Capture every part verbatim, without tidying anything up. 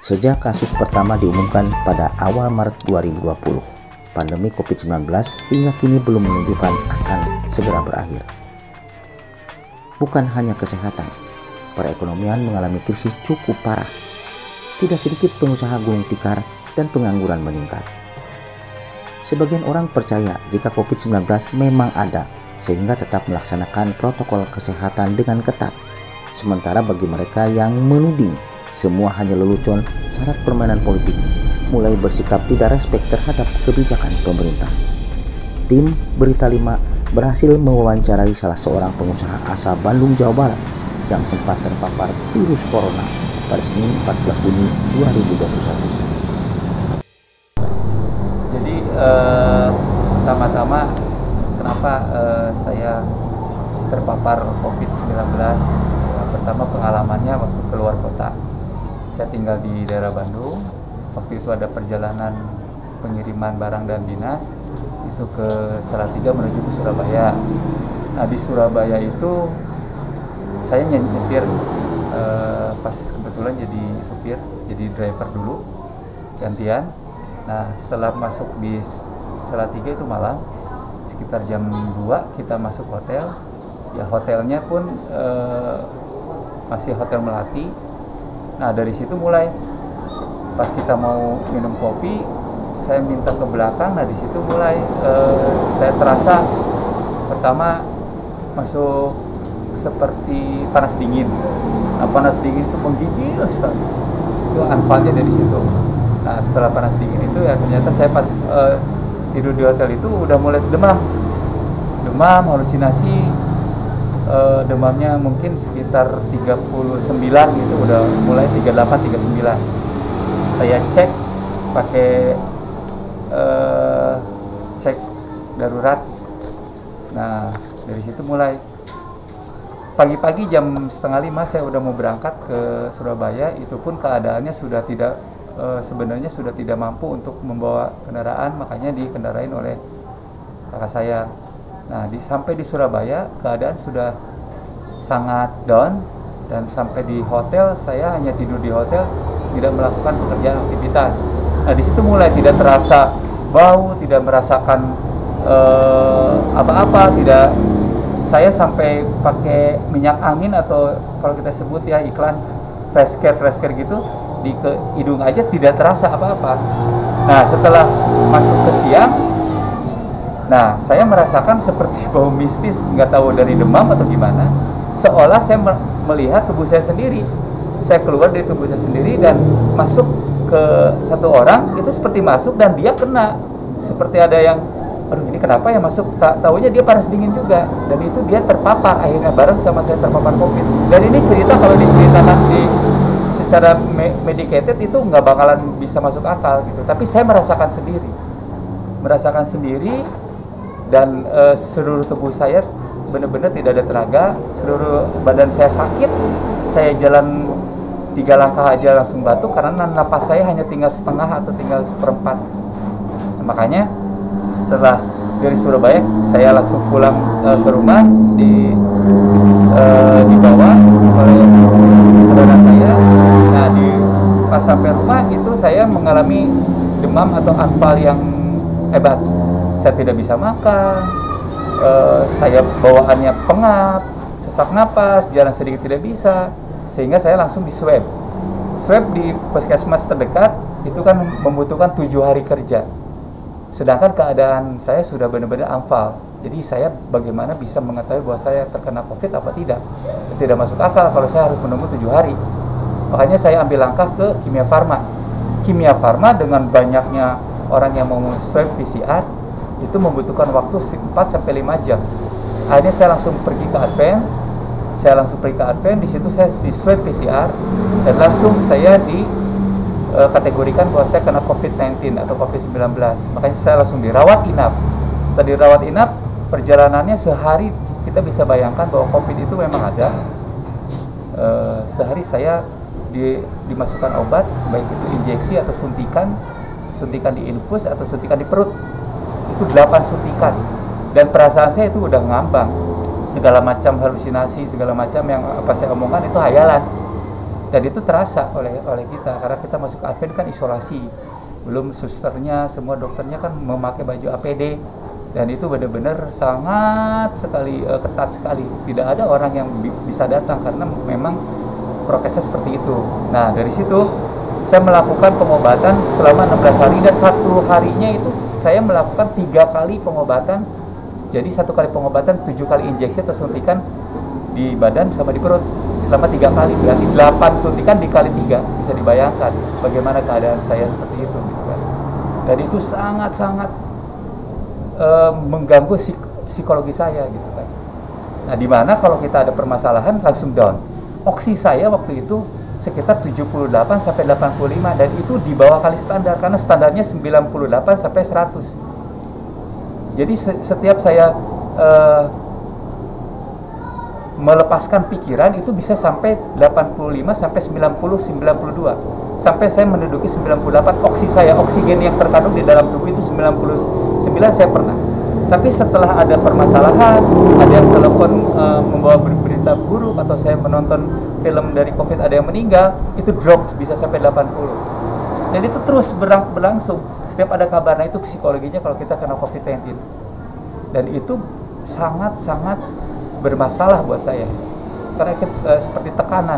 Sejak kasus pertama diumumkan pada awal Maret dua ribu dua puluh, pandemi covid sembilan belas hingga kini belum menunjukkan akan segera berakhir. Bukan hanya kesehatan, perekonomian mengalami krisis cukup parah. Tidak sedikit pengusaha gulung tikar dan pengangguran meningkat. Sebagian orang percaya jika covid sembilan belas memang ada, sehingga tetap melaksanakan protokol kesehatan dengan ketat. Sementara bagi mereka yang menuding semua hanya lelucon syarat permainan politik, mulai bersikap tidak respek terhadap kebijakan pemerintah. Tim Berita lima berhasil mewawancarai salah seorang pengusaha asal Bandung, Jawa Barat yang sempat terpapar virus corona pada Senin empat belas Juni dua ribu dua puluh satu. Jadi eh, pertama-tama kenapa eh, saya terpapar covid sembilan belas? Ya, pertama pengalamannya waktu keluar kota. Saya tinggal di daerah Bandung. Waktu itu ada perjalanan pengiriman barang dan dinas itu ke Salatiga menuju ke Surabaya. Nah di Surabaya itu saya nyetir eh, pas kebetulan jadi supir, jadi driver dulu gantian. Nah setelah masuk di Salatiga itu malam sekitar jam dua kita masuk hotel. Ya hotelnya pun eh, masih Hotel Melati. Nah dari situ mulai pas kita mau minum kopi saya minta ke belakang. Nah di situ mulai eh, saya terasa pertama masuk seperti panas dingin. Nah, panas dingin itu menggigil sekali. Itu anfalnya dari situ. Nah setelah panas dingin itu ya ternyata saya pas eh, tidur di hotel itu udah mulai demam, demam, halusinasi. Uh, demamnya mungkin sekitar tiga puluh sembilan gitu, udah mulai tiga puluh delapan tiga puluh sembilan. Saya cek pakai uh, cek darurat. Nah dari situ mulai pagi-pagi jam setengah lima saya udah mau berangkat ke Surabaya. Itu pun keadaannya sudah tidak uh, sebenarnya sudah tidak mampu untuk membawa kendaraan, makanya dikendarain oleh kakak saya. Nah, di, sampai di Surabaya keadaan sudah sangat down, dan sampai di hotel saya hanya tidur di hotel, tidak melakukan pekerjaan aktivitas. Nah, di situ mulai tidak terasa bau, tidak merasakan eh, apa-apa, tidak. Saya sampai pakai minyak angin atau kalau kita sebut ya iklan fresh care fresh care gitu di ke hidung aja tidak terasa apa-apa. Nah, setelah masuk ke siang, nah, saya merasakan seperti bau mistis, nggak tahu dari demam atau gimana. Seolah saya melihat tubuh saya sendiri. Saya keluar dari tubuh saya sendiri dan masuk ke satu orang, itu seperti masuk dan dia kena. Seperti ada yang, aduh ini kenapa ya masuk, tak tahunya dia panas dingin juga. Dan itu dia terpapar, akhirnya bareng sama saya terpapar COVID. Dan ini cerita kalau diceritakan di secara medicated itu nggak bakalan bisa masuk akal gitu. Tapi saya merasakan sendiri. Merasakan sendiri. Dan e, seluruh tubuh saya benar-benar tidak ada tenaga, seluruh badan saya sakit, saya jalan tiga langkah aja langsung batuk karena napas saya hanya tinggal setengah atau tinggal seperempat. Nah, makanya setelah dari Surabaya saya langsung pulang e, ke rumah, di e, dibawa oleh saudara saya. Nah di pas sampai rumah itu saya mengalami demam atau anfal yang hebat. Saya tidak bisa makan, uh, saya bawaannya pengap, sesak napas, jalan sedikit tidak bisa, sehingga saya langsung di swab. Swab di puskesmas terdekat itu kan membutuhkan tujuh hari kerja. Sedangkan keadaan saya sudah benar-benar anfal. Jadi saya bagaimana bisa mengetahui bahwa saya terkena COVID apa tidak? Tidak masuk akal kalau saya harus menunggu tujuh hari. Makanya saya ambil langkah ke Kimia Farma. Kimia Farma dengan banyaknya orang yang mau swab P C R itu membutuhkan waktu empat sampai lima jam. Akhirnya saya langsung pergi ke Advent. Saya langsung pergi ke Advent, di situ saya di swab P C R dan langsung saya dikategorikan bahwa saya kena covid sembilan belas atau covid sembilan belas. Makanya saya langsung dirawat inap. Setelah dirawat inap, perjalanannya sehari kita bisa bayangkan bahwa COVID itu memang ada. E, sehari saya di, dimasukkan obat, baik itu injeksi atau suntikan, suntikan di infus atau suntikan di perut. Itu delapan suntikan, dan perasaan saya itu udah ngambang, segala macam halusinasi, segala macam yang apa saya omongkan itu hayalan. Dan itu terasa oleh oleh kita karena kita masuk ke Advent kan isolasi, belum susternya, semua dokternya kan memakai baju A P D, dan itu benar-benar sangat sekali uh, ketat sekali. Tidak ada orang yang bi- bisa datang karena memang prokesnya seperti itu. Nah dari situ saya melakukan pengobatan selama enam belas hari, dan satu harinya itu saya melakukan tiga kali pengobatan. Jadi satu kali pengobatan tujuh kali injeksi atau suntikan di badan sama di perut selama tiga kali, berarti delapan suntikan dikali tiga. Bisa dibayangkan bagaimana keadaan saya seperti itu gitu kan. Dan itu sangat-sangat e, mengganggu psik- psikologi saya gitu kan. Nah di mana kalau kita ada permasalahan langsung down. Oksi saya waktu itu sekitar tujuh puluh delapan sampai delapan puluh lima, dan itu di bawah kali standar karena standarnya sembilan puluh delapan sampai seratus. Jadi setiap saya uh, melepaskan pikiran itu bisa sampai delapan puluh lima sampai sembilan puluh sembilan puluh dua, sampai saya menduduki sembilan puluh delapan. Oksi saya, oksigen yang terkandung di dalam tubuh itu sembilan puluh sembilan saya pernah. Tapi setelah ada permasalahan, ada yang telepon uh, membawa berita buruk, atau saya menonton film dari COVID ada yang meninggal, itu drop bisa sampai delapan puluh. Dan itu terus berlang- berlangsung. Setiap ada kabar, nah itu psikologinya kalau kita kena covid sembilan belas. Dan itu sangat-sangat bermasalah buat saya. Karena uh, seperti tekanan.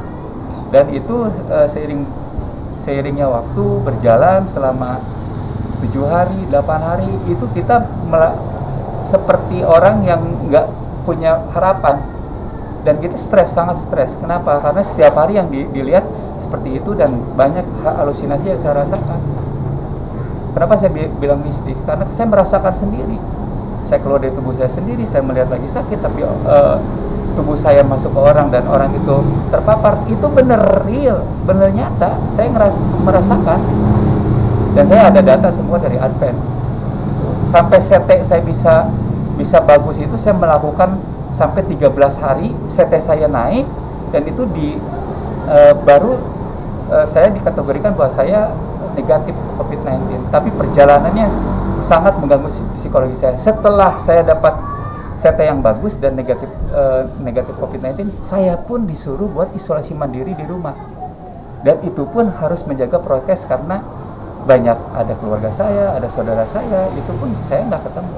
Dan itu uh, seiring seiringnya waktu berjalan selama tujuh hari, delapan hari, itu kita mel- seperti orang yang nggak punya harapan. Dan kita stres, sangat stres. Kenapa? Karena setiap hari yang di, dilihat seperti itu, dan banyak halusinasi yang saya rasakan. Kenapa saya bi- bilang mistik? Karena saya merasakan sendiri. Saya keluar dari tubuh saya sendiri, saya melihat lagi sakit, tapi uh, tubuh saya masuk ke orang dan orang itu terpapar. Itu bener real, bener nyata. Saya ngeras- merasakan. Dan saya ada data semua dari Advent. Sampai C T saya bisa bisa bagus itu saya melakukan sampai tiga belas hari, C T saya naik, dan itu di uh, baru uh, saya dikategorikan bahwa saya negatif covid sembilan belas. Tapi perjalanannya sangat mengganggu psikologi saya. Setelah saya dapat C T yang bagus dan negatif uh, negatif covid sembilan belas, saya pun disuruh buat isolasi mandiri di rumah. Dan itu pun harus menjaga prokes karena banyak ada keluarga saya, ada saudara saya, itu pun saya nggak ketemu.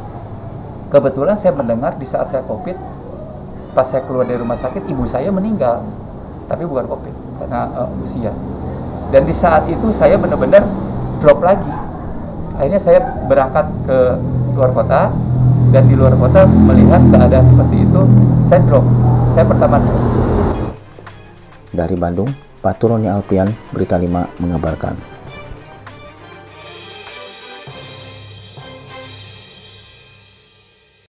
Kebetulan saya mendengar di saat saya COVID, pas saya keluar dari rumah sakit, ibu saya meninggal, tapi bukan COVID, karena uh, usia. Dan di saat itu saya benar-benar drop lagi. Akhirnya saya berangkat ke luar kota, dan di luar kota melihat keadaan seperti itu, saya drop. Saya pertama drop. Dari Bandung, Pak Turoni Alpian, Berita lima mengabarkan.